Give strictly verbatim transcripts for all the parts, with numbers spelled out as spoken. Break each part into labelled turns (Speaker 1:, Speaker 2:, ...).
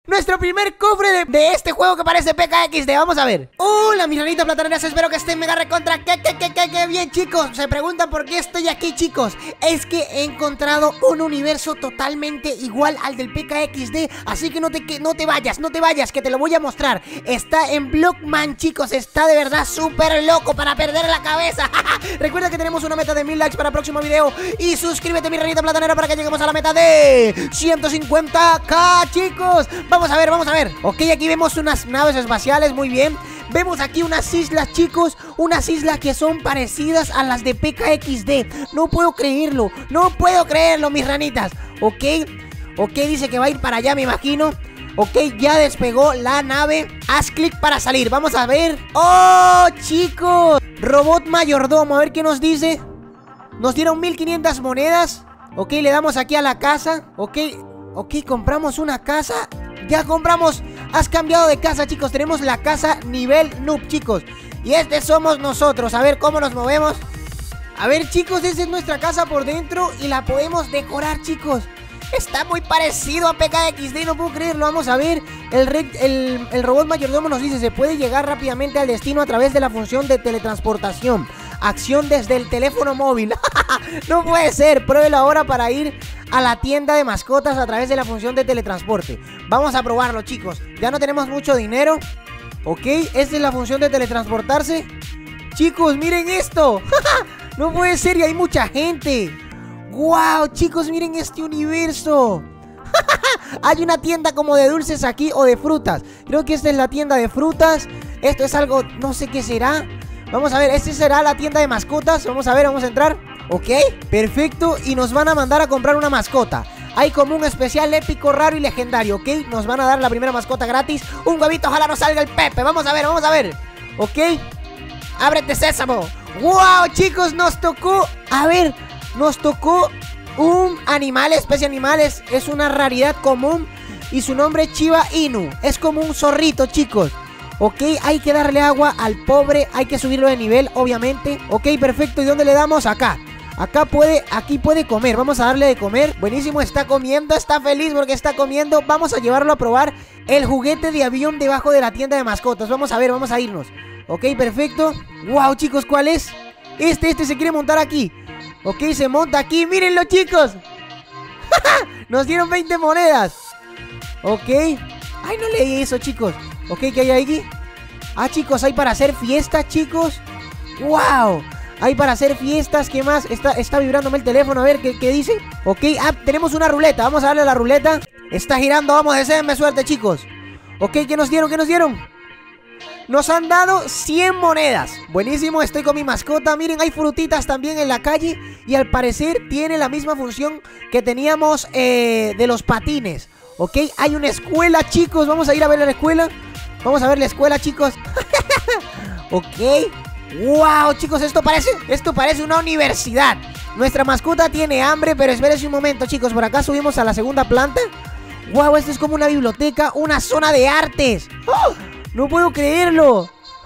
Speaker 1: nuestro primer cofre de, de este juego que parece P K X D. Vamos a ver. Hola, mis ranitas plataneras, espero que estén mega recontra que, que, que, que, que bien, chicos. Se preguntan por qué estoy aquí, chicos. Es que he encontrado un universo totalmente igual al del P K X D. Así que no te, que, no te vayas, no te vayas, que te lo voy a mostrar. Está en Blockman, chicos. Está de verdad súper loco para perder la cabeza. Recuerda que tenemos una meta de mil likes para el próximo video. Y suscríbete, mi ranita platanera, para que lleguemos a la meta de ciento cincuenta k, chicos. Vamos a ver, vamos a ver. Ok, aquí vemos unas naves espaciales, muy bien. Vemos aquí unas islas, chicos. Unas islas que son parecidas a las de P K X D. No puedo creerlo, no puedo creerlo, mis ranitas. Ok, ok, dice que va a ir para allá, me imagino. Ok, ya despegó la nave. Haz clic para salir, vamos a ver. ¡Oh, chicos! Robot mayordomo, a ver qué nos dice. Nos dieron mil quinientas monedas. Ok, le damos aquí a la casa. Ok, ok, compramos una casa. Ya compramos, has cambiado de casa, chicos. Tenemos la casa nivel noob, chicos. Y este somos nosotros, a ver cómo nos movemos. A ver, chicos, esa es nuestra casa por dentro. Y la podemos decorar, chicos. Está muy parecido a P K X D, no puedo creerlo. Vamos a ver, el, el, el robot mayordomo nos dice: se puede llegar rápidamente al destino a través de la función de teletransportación. Acción desde el teléfono móvil. No puede ser, pruébelo ahora para ir a la tienda de mascotas a través de la función de teletransporte. Vamos a probarlo, chicos. Ya no tenemos mucho dinero. Ok, esta es la función de teletransportarse. Chicos, miren esto. No puede ser, y hay mucha gente. ¡Wow! Chicos, miren este universo. Hay una tienda como de dulces aquí, o de frutas. Creo que esta es la tienda de frutas. Esto es algo, no sé qué será. Vamos a ver, esta será la tienda de mascotas. Vamos a ver, vamos a entrar. Ok, perfecto, y nos van a mandar a comprar una mascota. Hay como un especial épico, raro y legendario. Ok, nos van a dar la primera mascota gratis. Un huevito, ojalá no salga el Pepe. Vamos a ver, vamos a ver. Ok, ábrete, sésamo. ¡Wow, chicos! Nos tocó, a ver, nos tocó un animal, especie animales. Es una raridad común y su nombre es Shiba Inu. Es como un zorrito, chicos. Ok, hay que darle agua al pobre. Hay que subirlo de nivel, obviamente. Ok, perfecto, ¿y dónde le damos? Acá. Acá puede, aquí puede comer, vamos a darle de comer. Buenísimo, está comiendo, está feliz porque está comiendo. Vamos a llevarlo a probar el juguete de avión debajo de la tienda de mascotas. Vamos a ver, vamos a irnos. Ok, perfecto. Wow, chicos, ¿cuál es? Este, este se quiere montar aquí. Ok, se monta aquí, mírenlo, chicos. Nos dieron veinte monedas. Ok. Ay, no leí eso, chicos. Ok, ¿qué hay aquí? Ah, chicos, hay para hacer fiestas, chicos. Wow. Hay para hacer fiestas, ¿qué más? Está, está vibrándome el teléfono, a ver, ¿qué, qué dice? Ok, ah, tenemos una ruleta, vamos a darle a la ruleta. Está girando, vamos, deseenme suerte, chicos. Ok, ¿qué nos dieron? ¿Qué nos dieron? Nos han dado cien monedas. Buenísimo, estoy con mi mascota. Miren, hay frutitas también en la calle. Y al parecer tiene la misma función que teníamos eh, de los patines. Ok, hay una escuela, chicos. Vamos a ir a ver la escuela. Vamos a ver la escuela, chicos. Ok. Wow, chicos, esto parece, esto parece una universidad. Nuestra mascota tiene hambre, pero espérense un momento, chicos. Por acá subimos a la segunda planta. Wow, esto es como una biblioteca, una zona de artes. ¡Oh! No puedo creerlo.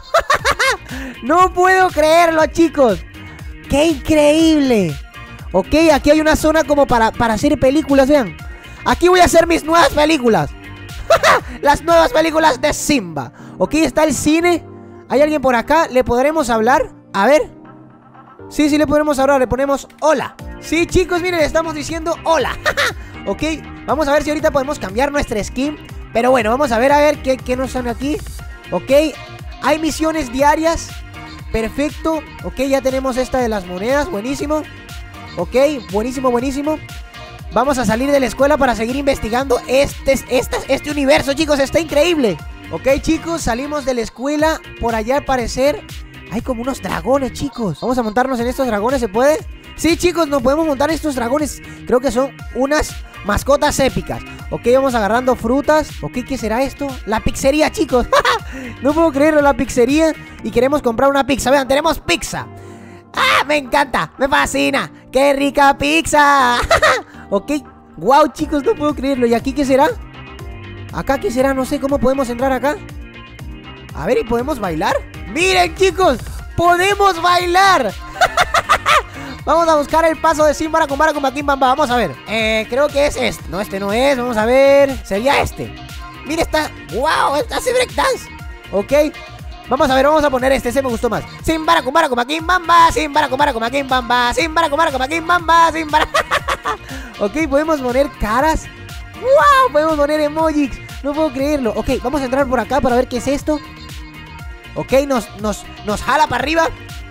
Speaker 1: No puedo creerlo, chicos. ¡Qué increíble! Ok, aquí hay una zona como para, para hacer películas, vean. Aquí voy a hacer mis nuevas películas. Las nuevas películas de Simba. Ok, está el cine. ¿Hay alguien por acá? ¿Le podremos hablar? A ver. Sí, sí le podremos hablar. Le ponemos hola. Sí, chicos, miren, le estamos diciendo hola. Ok, vamos a ver si ahorita podemos cambiar nuestra skin. Pero bueno, vamos a ver, a ver qué, qué nos sale aquí. Ok, hay misiones diarias. Perfecto. Ok, ya tenemos esta de las monedas, buenísimo. Ok, buenísimo, buenísimo. Vamos a salir de la escuela para seguir investigando este, este, este universo, chicos, está increíble. Ok, chicos, salimos de la escuela. Por allá al parecer hay como unos dragones, chicos. Vamos a montarnos en estos dragones, ¿se puede? Sí, chicos, nos podemos montar en estos dragones. Creo que son unas mascotas épicas. Ok, vamos agarrando frutas. Ok, ¿qué será esto? La pizzería, chicos. No puedo creerlo, la pizzería. Y queremos comprar una pizza. Vean, tenemos pizza. ¡Ah! Me encanta, me fascina. ¡Qué rica pizza! Ok, wow, chicos, no puedo creerlo. ¿Y aquí qué será? ¿Acá qué será? No sé cómo podemos entrar acá. A ver, ¿y podemos bailar? ¡Miren, chicos! ¡Podemos bailar! Vamos a buscar el paso de Simba con Baquín Bamba. Vamos a ver. Eh, creo que es este. No, este no es. Vamos a ver. Sería este. Mira, está... ¡Wow! Está hace breakdance. Ok. Vamos a ver, vamos a poner este, ese me gustó más. Simbara, kumbara, kumakin, bamba. Simbara, kumbara, kumakin, bamba. Simbara, kumbara, kumakin, bamba. Simbara. Ok, podemos poner caras. ¡Wow! Podemos poner emojis. No puedo creerlo. Ok, vamos a entrar por acá para ver qué es esto. Ok, nos, nos, nos jala para arriba.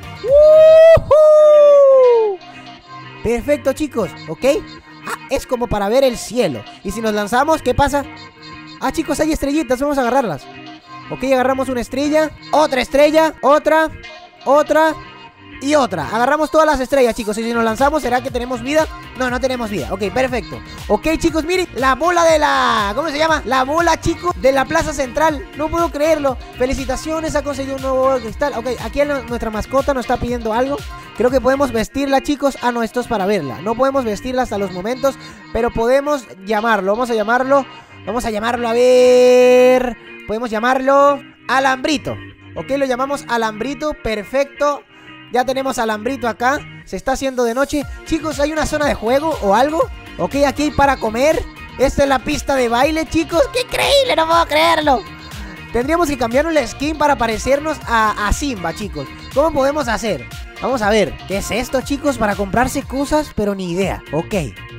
Speaker 1: ¡Uh-huh! Perfecto, chicos. Ok. Ah, es como para ver el cielo. Y si nos lanzamos, ¿qué pasa? Ah, chicos, hay estrellitas, vamos a agarrarlas. Ok, agarramos una estrella. Otra estrella, otra, otra y otra. Agarramos todas las estrellas, chicos. Y si nos lanzamos, ¿será que tenemos vida? No, no tenemos vida. Ok, perfecto. Ok, chicos, miren, la bola de la... ¿Cómo se llama? La bola, chicos, de la plaza central. No puedo creerlo. Felicitaciones, ha conseguido un nuevo cristal. Ok, aquí nuestra mascota nos está pidiendo algo. Creo que podemos vestirla, chicos. Ah, no, esto es para verla. No podemos vestirla hasta los momentos, pero podemos llamarlo. Vamos a llamarlo. Vamos a llamarlo, a ver... Podemos llamarlo Alambrito. Ok, lo llamamos Alambrito, perfecto. Ya tenemos Alambrito acá. Se está haciendo de noche. Chicos, ¿hay una zona de juego o algo? Ok, aquí hay para comer. Esta es la pista de baile, chicos. ¡Qué increíble! No puedo creerlo. Tendríamos que cambiarnos la skin para parecernos a, a Simba, chicos. ¿Cómo podemos hacer? Vamos a ver. ¿Qué es esto, chicos? Para comprarse cosas, pero ni idea. Ok.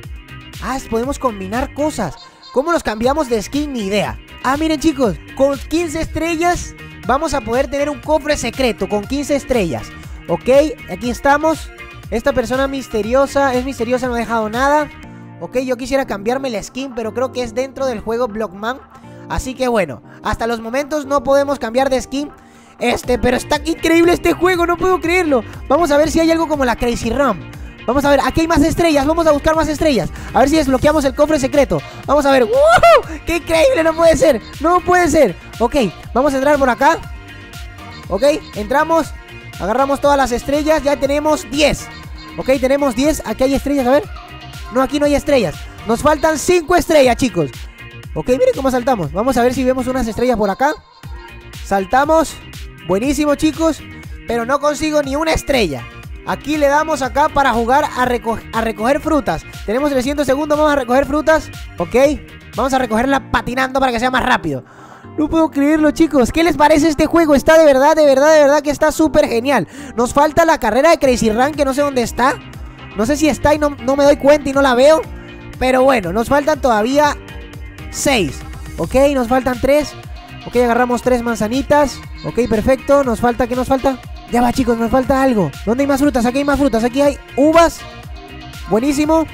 Speaker 1: Ah, podemos combinar cosas. ¿Cómo nos cambiamos de skin? Ni idea. Ah, miren, chicos, con quince estrellas vamos a poder tener un cofre secreto con quince estrellas. Ok, aquí estamos. Esta persona misteriosa, es misteriosa, no ha dejado nada. Ok, yo quisiera cambiarme la skin, pero creo que es dentro del juego Blockman. Así que bueno, hasta los momentos no podemos cambiar de skin. Este, pero está increíble este juego, no puedo creerlo. Vamos a ver si hay algo como la Crazy Ram. Vamos a ver, aquí hay más estrellas, vamos a buscar más estrellas. A ver si desbloqueamos el cofre secreto. Vamos a ver, ¡wow! ¡Qué increíble! No puede ser, no puede ser. Ok, vamos a entrar por acá. Ok, entramos. Agarramos todas las estrellas, ya tenemos diez. Ok, tenemos diez, aquí hay estrellas, a ver. No, aquí no hay estrellas. Nos faltan cinco estrellas, chicos. Ok, miren cómo saltamos. Vamos a ver si vemos unas estrellas por acá. Saltamos. Buenísimo, chicos. Pero no consigo ni una estrella. Aquí le damos acá para jugar a, reco a recoger frutas. Tenemos trescientos segundos, vamos a recoger frutas. Ok, vamos a recogerla patinando para que sea más rápido. No puedo creerlo, chicos. ¿Qué les parece este juego? Está de verdad, de verdad, de verdad que está súper genial. Nos falta la carrera de Crazy Run, que no sé dónde está. No sé si está y no, no me doy cuenta y no la veo. Pero bueno, nos faltan todavía seis. Ok, nos faltan tres. Ok, agarramos tres manzanitas. Ok, perfecto, nos falta, ¿qué nos falta? Ya va, chicos, nos falta algo. ¿Dónde hay más frutas? Aquí hay más frutas, aquí hay uvas. Buenísimo.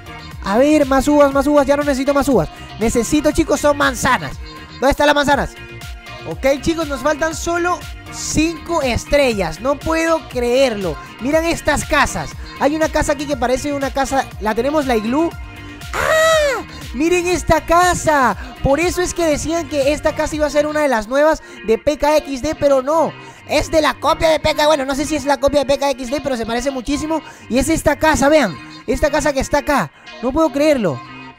Speaker 1: A ver, más uvas, más uvas, ya no necesito más uvas. Necesito, chicos, son manzanas. ¿Dónde están las manzanas? Ok, chicos, nos faltan solo cinco estrellas. No puedo creerlo. Miren estas casas. Hay una casa aquí que parece una casa. La tenemos, la iglú. ¡Ah! Miren esta casa. Por eso es que decían que esta casa iba a ser una de las nuevas de P K X D, pero no. Es de la copia de P K. Bueno, no sé si es la copia de P K X D, pero se parece muchísimo. Y es esta casa, vean. Esta casa que está acá. No puedo creerlo.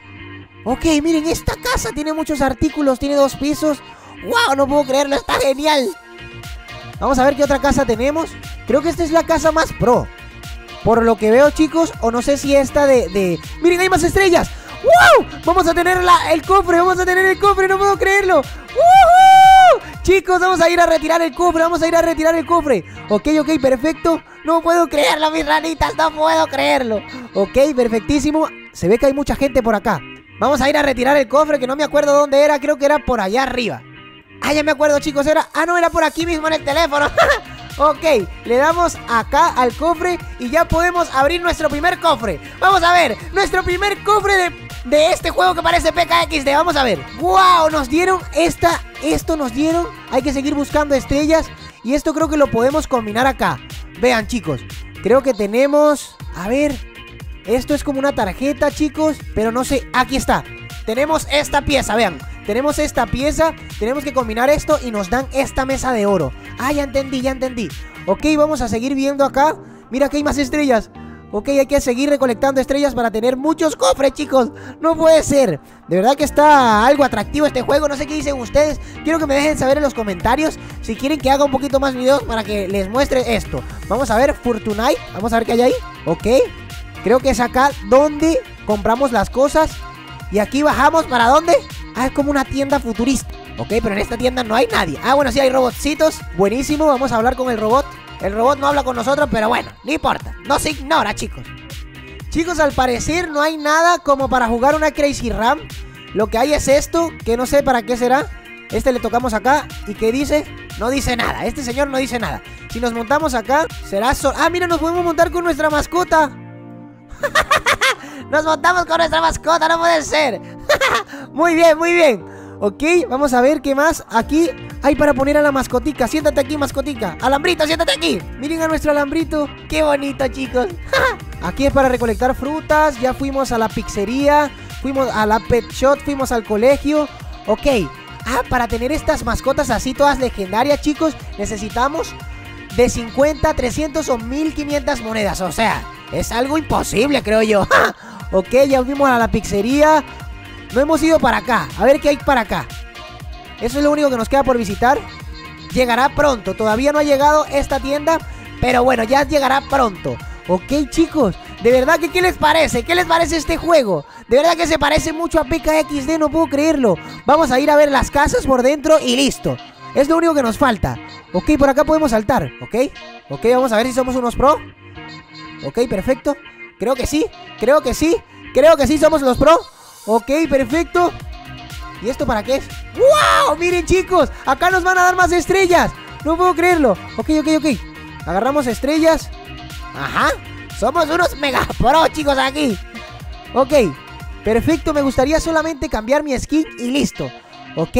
Speaker 1: Ok, miren, esta casa tiene muchos artículos. Tiene dos pisos. ¡Wow! No puedo creerlo, está genial. Vamos a ver qué otra casa tenemos. Creo que esta es la casa más pro, por lo que veo, chicos. O no sé si esta de... de... ¡Miren, hay más estrellas! ¡Wow! Vamos a tener la, el cofre, vamos a tener el cofre, no puedo creerlo. ¡Woohoo! Chicos, vamos a ir a retirar el cofre, vamos a ir a retirar el cofre. Ok, ok, perfecto. No puedo creerlo, mis ranitas, no puedo creerlo. Ok, perfectísimo. Se ve que hay mucha gente por acá. Vamos a ir a retirar el cofre, que no me acuerdo dónde era, creo que era por allá arriba. Ah, ya me acuerdo, chicos, era... Ah, no, era por aquí mismo en el teléfono. Ok, le damos acá al cofre y ya podemos abrir nuestro primer cofre. Vamos a ver, nuestro primer cofre de, de este juego que parece P K X D. Vamos a ver. ¡Wow! Nos dieron esta, esto nos dieron. Hay que seguir buscando estrellas. Y esto creo que lo podemos combinar acá. Vean, chicos, creo que tenemos... A ver, esto es como una tarjeta, chicos, pero no sé, aquí está. Tenemos esta pieza, vean. Tenemos esta pieza, tenemos que combinar esto y nos dan esta mesa de oro. Ah, ya entendí, ya entendí. Ok, vamos a seguir viendo acá. Mira que hay más estrellas. Ok, hay que seguir recolectando estrellas para tener muchos cofres, chicos. No puede ser. De verdad que está algo atractivo este juego. No sé qué dicen ustedes. Quiero que me dejen saber en los comentarios si quieren que haga un poquito más videos para que les muestre esto. Vamos a ver, Fortnite. Vamos a ver qué hay ahí. Ok, creo que es acá donde compramos las cosas. Y aquí bajamos, ¿para dónde? Ah, es como una tienda futurista. Ok, pero en esta tienda no hay nadie. Ah, bueno, sí hay robotcitos. Buenísimo, vamos a hablar con el robot. El robot no habla con nosotros, pero bueno, no importa. No se ignora, chicos. Chicos, al parecer no hay nada como para jugar una Crazy Ram. Lo que hay es esto, que no sé para qué será. Este le tocamos acá. ¿Y qué dice? No dice nada, este señor no dice nada. Si nos montamos acá, será sol... Ah, mira, nos podemos montar con nuestra mascota. Nos montamos con nuestra mascota, no puede ser. Muy bien, muy bien. Ok, vamos a ver qué más. Aquí hay para poner a la mascotica. Siéntate aquí, mascotica. Alambrito, siéntate aquí. Miren a nuestro alambrito. Qué bonito, chicos. Aquí es para recolectar frutas. Ya fuimos a la pizzería, fuimos a la pet shop, fuimos al colegio. Ok. Ah, para tener estas mascotas así todas legendarias, chicos, necesitamos de cincuenta, trescientos o mil quinientas monedas. O sea, es algo imposible, creo yo. Ok, ya fuimos a la pizzería. No hemos ido para acá. A ver qué hay para acá. Eso es lo único que nos queda por visitar. Llegará pronto. Todavía no ha llegado esta tienda, pero bueno, ya llegará pronto. Ok, chicos, de verdad que ¿qué les parece? ¿Qué les parece este juego? De verdad que se parece mucho a P K X D, no puedo creerlo. Vamos a ir a ver las casas por dentro y listo. Es lo único que nos falta. Ok, por acá podemos saltar, ¿ok? Ok, vamos a ver si somos unos pro. Ok, perfecto. Creo que sí, creo que sí. Creo que sí somos los pro. Ok, perfecto. ¿Y esto para qué es? ¡Wow! Miren, chicos, acá nos van a dar más estrellas. No puedo creerlo. Ok, ok, ok. Agarramos estrellas. Ajá. Somos unos mega pro, chicos, aquí. Ok, perfecto. Me gustaría solamente cambiar mi skin y listo. Ok.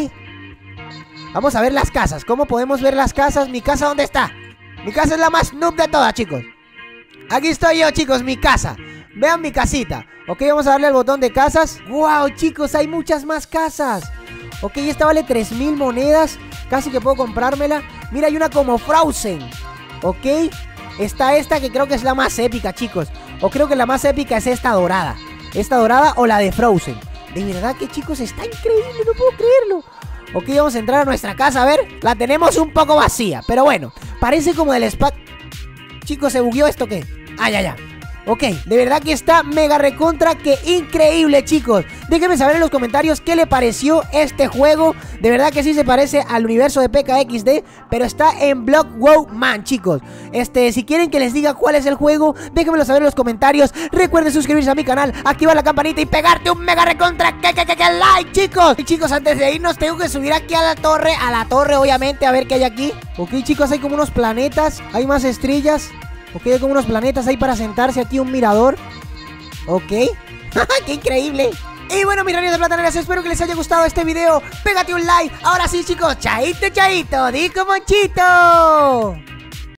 Speaker 1: Vamos a ver las casas. ¿Cómo podemos ver las casas? ¿Mi casa dónde está? Mi casa es la más noob de todas, chicos. Aquí estoy yo, chicos, mi casa. Vean mi casita. Ok, vamos a darle al botón de casas. ¡Wow, chicos! Hay muchas más casas. Ok, esta vale tres mil monedas. Casi que puedo comprármela. Mira, hay una como Frozen. Ok. Está esta que creo que es la más épica, chicos. O creo que la más épica es esta dorada. Esta dorada o la de Frozen. De verdad que, chicos, está increíble. No puedo creerlo. Ok, vamos a entrar a nuestra casa. A ver, la tenemos un poco vacía. Pero bueno, parece como del spa... Chicos, ¿se bugueó esto qué? Ah, ya, ya. Ok, de verdad que está mega recontra que increíble, chicos. Déjenme saber en los comentarios qué le pareció este juego. De verdad que sí se parece al universo de P K X D, pero está en Block Wow Man, chicos. Este, si quieren que les diga cuál es el juego, déjenmelo saber en los comentarios. Recuerden suscribirse a mi canal, activar la campanita y pegarte un mega recontra que, que, que, que like, chicos. Y chicos, antes de irnos tengo que subir aquí a la torre, a la torre obviamente, a ver qué hay aquí. Ok, chicos, hay como unos planetas, hay más estrellas. Ok, hay como unos planetas ahí para sentarse aquí, un mirador. Ok. ¡Qué increíble! Y bueno, mis ranitos de plataneras, espero que les haya gustado este video. Pégate un like. Ahora sí, chicos, chaito, chaito, di como Monchito.